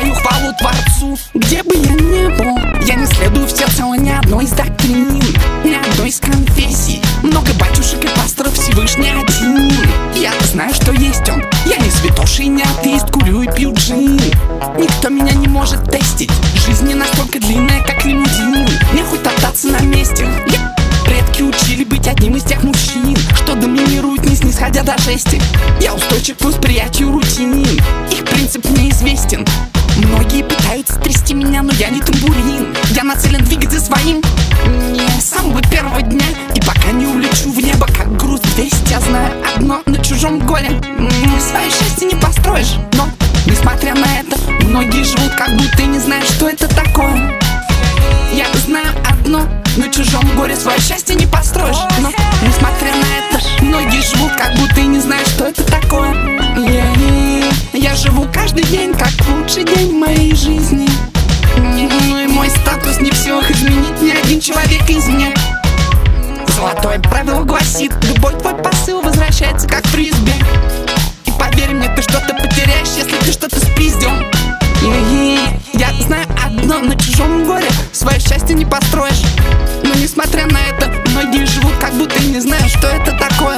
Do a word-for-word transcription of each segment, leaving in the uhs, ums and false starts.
воздаю хвалу Творцу. Где бы я ни был, я не следую всецело ни одной из доктрин, ни одной из конфессий. Много батюшек и пасторов, Всевышний один. Я знаю, что есть он. Я не святоша и не атеист, курю и пью джин. Никто меня не может тестить. Жизнь не настолько длинная, как лимузин. Мне хоть топтаться на месте. Я... Предки учили быть одним из тех мужчин, что доминируют, не снисходя до жести. Я устойчив к восприятию рутин. Их принцип мне известен. Многие пытаются трясти меня, но я не тамбурин. Я нацелен двигать за своим не с самого первого дня. И пока не улечу в небо, как груз двести, я знаю одно: на чужом горе свое счастье не построишь. Но, несмотря на это, многие живут, как будто и не знают, что это такое. Я знаю одно: на чужом горе свое счастье не построишь. Но, несмотря на это, многие живут, как будто и не знают, что это такое. Yeah. Я живу каждый день, как лучший день моей жизни. Ну и мой статус не в силах изменить ни один человек из меня. Золотое правило гласит: любой твой посыл возвращается, как фрисби. И поверь мне, ты что-то потеряешь, если ты что-то спиздил. Я знаю одно: на чужом горе свое счастье не построишь. Но несмотря на это, многие живут, как будто и не знают, что это такое.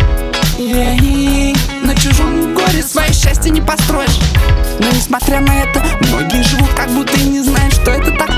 На чужом горе свое счастье не построишь. Но несмотря на это, многие живут, как будто и не знают, что это такое.